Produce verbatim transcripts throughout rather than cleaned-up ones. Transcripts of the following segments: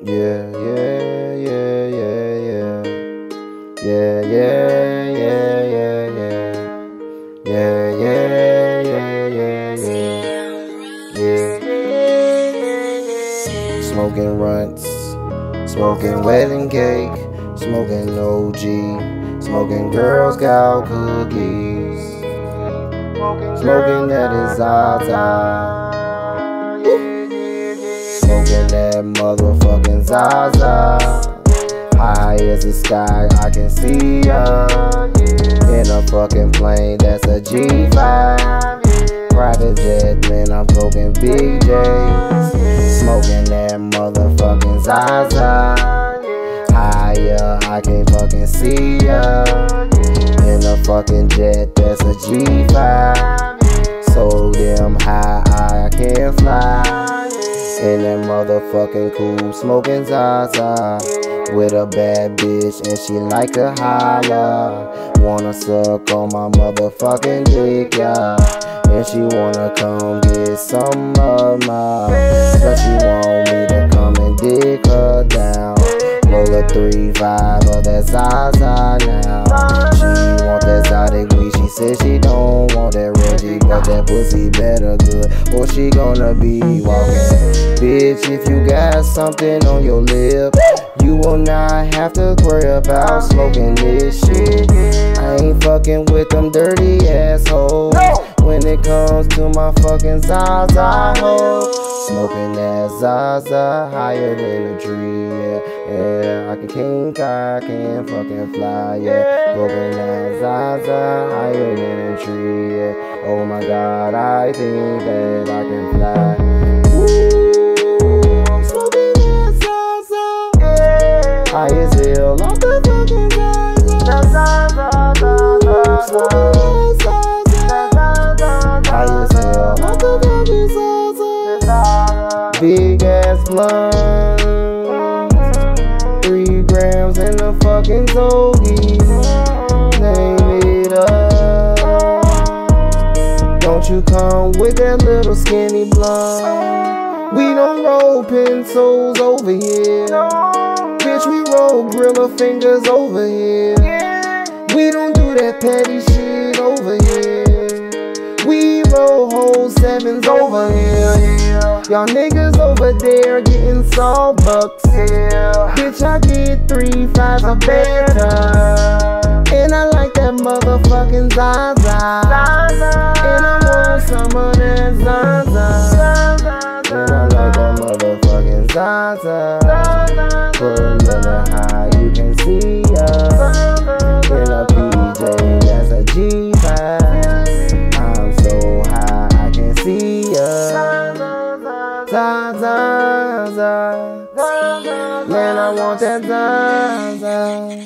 Yeah, yeah, yeah, yeah, yeah. Yeah, yeah, yeah, yeah, yeah. Yeah, yeah, yeah, yeah, yeah. Yeah. Smoking runts, smoking wedding cake, smoking O G, smoking Girl Scout cookies, smoking that is Zaza. Smoking that motherfucking Zaza. High as the sky, I can see ya. In a fucking plane, that's a G five. Private jet, man, I'm smoking B J's. Smoking that motherfucking Zaza. Higher, I can fucking see ya. In a fucking jet, that's a G five. So damn high, I can't fly. In that motherfucking cool, smoking Zaza. With a bad bitch and she like to holla. Wanna suck on my motherfucking dick, yeah. And she wanna come get some of mine. But she want me to come and dick her down. Roll a three five of that Zaza now. She want that exotic weed, she said she don't want that Reggie. But that pussy better good or she gonna be walking. Bitch, if you got something on your lip, you will not have to worry about smoking this shit. I ain't fucking with them dirty assholes when it comes to my fucking Zaza hoe. Smoking that Zaza higher than a tree, yeah. Yeah, I can kink, I can fucking fly, yeah. Smoking that Zaza higher than a tree, yeah. Oh my God, I think that I can fly. High as hell off the fucking Zaza. High as hell off the fucking Zaza. Big ass blunt, three grams in the fucking Zogie. Name it up. Don't you come with that little skinny blunt. We don't roll pencils over here. Bitch, we roll Grilla fingers over here. We don't do that petty shit over here. We roll whole sevens over here. Y'all niggas over there getting salt bucks. Bitch, I get three fives or better. And I like that motherfucking Zaza. And I want some of that Zaza. And I like that motherfucking Zaza. Put a little high, you can see ya. In a P J, that's a G five. I'm so high, I can see ya. Zaza, Zaza. Man, I want that Zaza.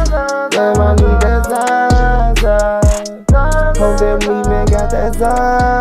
Man, I need that Zaza. Hope that we man got that Zaza.